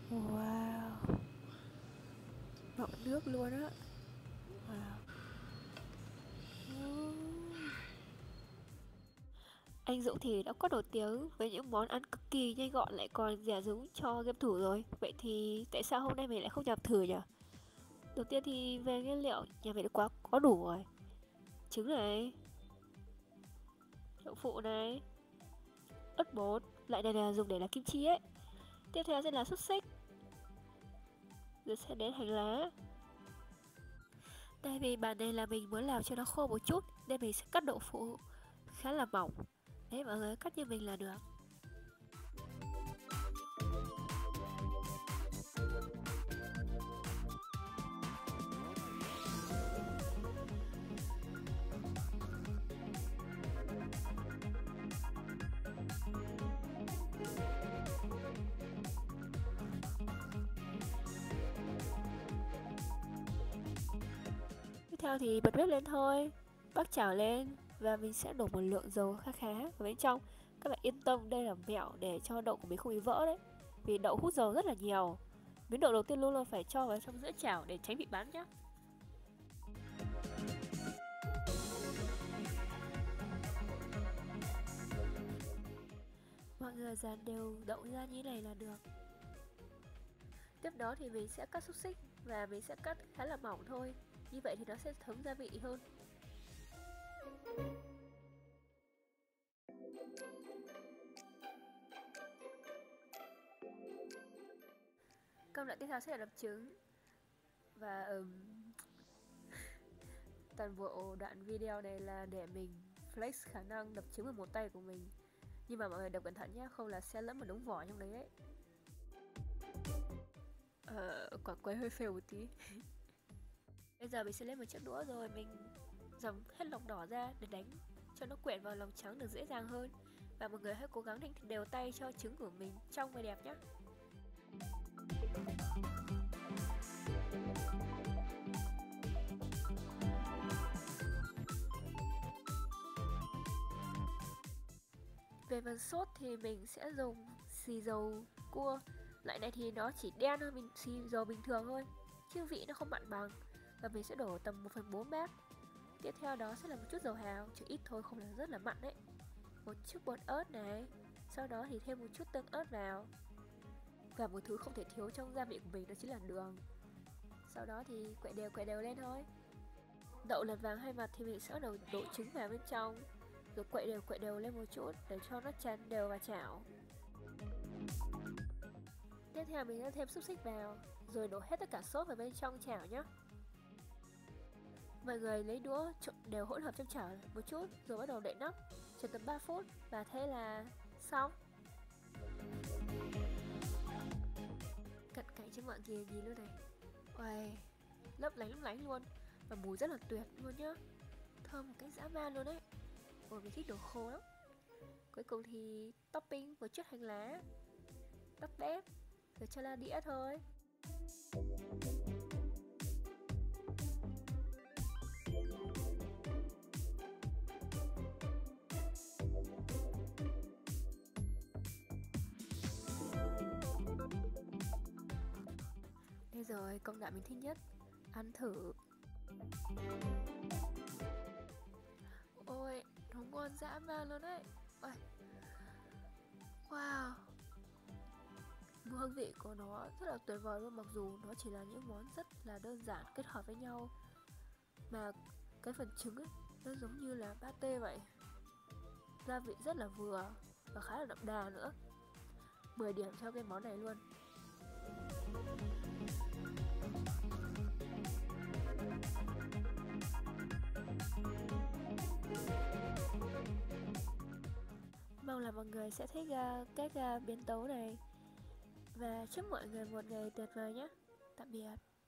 Wow, ngọn nước luôn á. Wow. Anh Dũng thì đã có nổi tiếng với những món ăn cực kỳ nhanh gọn lại còn rẻ rúng cho game thủ rồi. Vậy thì tại sao hôm nay mình lại không làm thử nhỉ? Đầu tiên thì về nguyên liệu nhà mình đã quá có đủ rồi. Trứng này, đậu phụ này, ớt bột, loại này là dùng để làm kim chi ấy. Tiếp theo sẽ là xúc xích, rồi sẽ đến hành lá. Tại vì bản này là mình muốn làm cho nó khô một chút nên mình sẽ cắt đậu phụ khá là mỏng. Đấy, mọi người cắt như mình là được. Tiếp theo thì bật bếp lên thôi, bắc chảo lên và mình sẽ đổ một lượng dầu khá khá vào bên trong. Các bạn yên tâm, đây là mẹo để cho đậu của mình không bị vỡ đấy, vì đậu hút dầu rất là nhiều. Miếng đậu đầu tiên luôn luôn phải cho vào trong giữa chảo để tránh bị bắn nhá. Mọi người dàn đều đậu ra như này là được. Tiếp đó thì mình sẽ cắt xúc xích và mình sẽ cắt khá là mỏng thôi, như vậy thì nó sẽ thấm gia vị hơn. Công đoạn tiếp theo sẽ là đập trứng. Và toàn bộ đoạn video này là để mình flex khả năng đập trứng bằng một tay của mình. Nhưng mà mọi người đập cẩn thận nhé, không là sẽ lẫn một đống vỏ trong đấy ấy. Quả quấy hơi fail một tí. Bây giờ mình sẽ lấy một chiếc đũa rồi mình dầm hết lòng đỏ ra để đánh cho nó quyện vào lòng trắng được dễ dàng hơn. Và mọi người hãy cố gắng đánh đều tay cho trứng của mình trong và đẹp nhé. Về phần sốt thì mình sẽ dùng xì dầu cua. Loại này thì nó chỉ đen hơn mình xì dầu bình thường thôi, chứ vị nó không mặn bằng. Và mình sẽ đổ tầm 1/4 bát. Tiếp theo đó sẽ là một chút dầu hào, chỉ ít thôi, không là rất là mặn đấy. Một chút bột ớt này. Sau đó thì thêm một chút tương ớt vào. Và một thứ không thể thiếu trong gia vị của mình đó chính là đường. Sau đó thì quậy đều lên thôi. Đậu lật vàng hai mặt thì mình sẽ đổ trứng vào bên trong, rồi quậy đều lên một chút để cho nó tràn đều vào chảo. Tiếp theo mình sẽ thêm xúc xích vào, rồi đổ hết tất cả sốt vào bên trong chảo nhé. Mọi người lấy đũa trộn đều hỗn hợp trong chảo một chút, rồi bắt đầu đậy nắp chờ tầm 3 phút và thế là xong. Cận cảnh cho mọi người nhìn luôn này. Uầy, lấp lánh luôn. Và mùi rất là tuyệt luôn nhá. Thơm một cái dã man luôn đấy. Ôi, mình thích đồ khô lắm. Cuối cùng thì topping một chút hành lá, tắt bếp, rồi cho ra đĩa thôi. Đây rồi, công đoạn mình thích nhất. Ăn thử. Ôi, nó ngon dã man luôn đấy. Ôi. Wow. Hương vị của nó rất là tuyệt vời luôn, mặc dù nó chỉ là những món rất là đơn giản kết hợp với nhau. Mà cái phần trứng ấy, nó giống như là pate vậy. Gia vị rất là vừa và khá là đậm đà nữa. 10 điểm cho cái món này luôn. Mong là mọi người sẽ thích các biến tấu này. Và chúc mọi người một ngày tuyệt vời nhé. Tạm biệt.